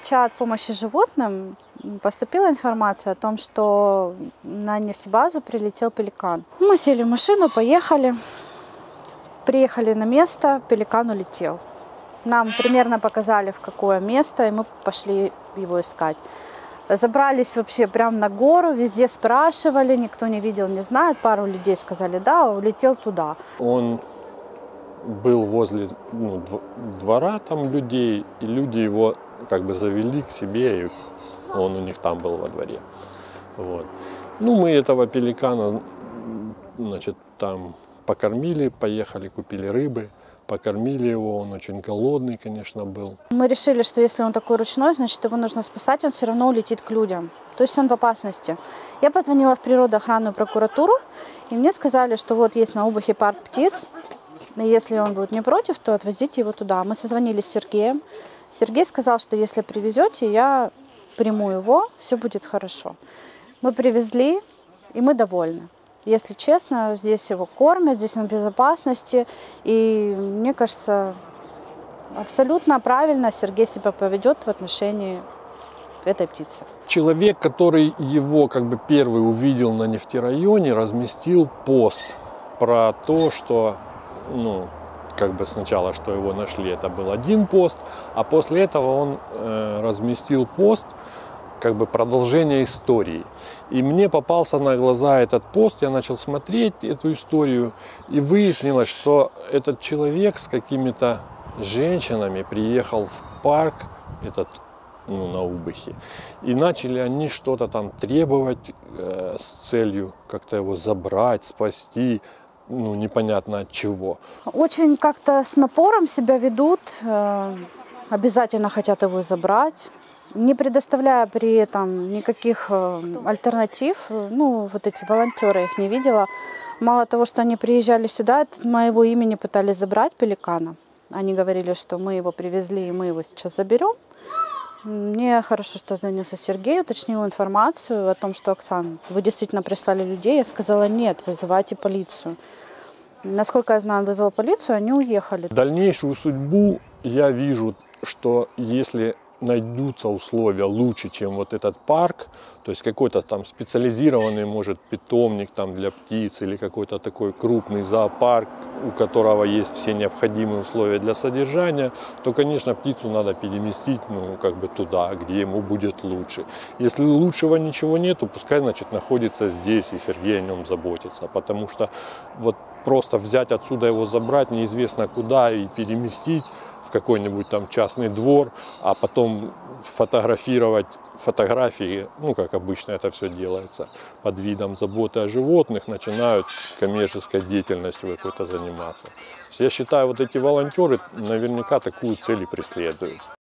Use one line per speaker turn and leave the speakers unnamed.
чат помощи животным поступила информация о том, что на нефтебазу прилетел пеликан. Мы сели в машину, поехали, приехали на место, пеликан улетел. Нам примерно показали, в какое место, и мы пошли его искать. Забрались вообще прямо на гору, везде спрашивали, никто не видел, не знает. Пару людей сказали, да, улетел туда.
Он был возле двора там людей, и люди его как бы завели к себе, и он у них там был во дворе. Вот. Ну, мы этого пеликана, значит, там покормили, поехали, купили рыбы, покормили его, он очень голодный, конечно, был.
Мы решили, что если он такой ручной, значит, его нужно спасать, он все равно улетит к людям. То есть он в опасности. Я позвонила в природоохранную прокуратуру, и мне сказали, что вот есть на Обухе парк птиц, и если он будет не против, то отвезите его туда. Мы созвонились с Сергеем. Сергей сказал, что если привезете, я приму его, все будет хорошо. Мы привезли, и мы довольны. Если честно, здесь его кормят, здесь он в безопасности. И мне кажется, абсолютно правильно Сергей себя поведет в отношении этой птицы.
Человек, который его как бы первый увидел на нефтерайоне, разместил пост про то, что, ну, как бы сначала, что его нашли, это был один пост, а после этого он разместил пост, как бы продолжение истории. И мне попался на глаза этот пост, я начал смотреть эту историю, и выяснилось, что этот человек с какими-то женщинами приехал в парк, на Обухе, и начали они что-то там требовать с целью как-то его забрать, спасти, непонятно от чего.
Очень как-то с напором себя ведут, обязательно хотят его забрать, не предоставляя при этом никаких альтернатив. Вот эти волонтеры, их не видела. Мало того, что они приезжали сюда, от моего имени пытались забрать пеликана. Они говорили, что мы его привезли, и мы его сейчас заберем. Мне хорошо, что занялся Сергей, уточнил информацию о том, что, Оксана, вы действительно прислали людей. Я сказала, нет, вызывайте полицию. Насколько я знаю, он вызвал полицию, они уехали.
Дальнейшую судьбу я вижу, что если найдутся условия лучше, чем вот этот парк, то есть какой-то там специализированный, может, питомник там для птиц или какой-то такой крупный зоопарк, у которого есть все необходимые условия для содержания, то, конечно, птицу надо переместить, туда, где ему будет лучше. Если лучшего ничего нету, пускай, значит, находится здесь, и Сергей о нем заботится, потому что вот просто взять отсюда его, забрать неизвестно куда и переместить в какой-нибудь там частный двор, а потом фотографировать фотографии, как обычно это все делается, под видом заботы о животных, начинают коммерческой деятельностью какой-то заниматься. Я считаю, вот эти волонтеры наверняка такую цель и преследуют.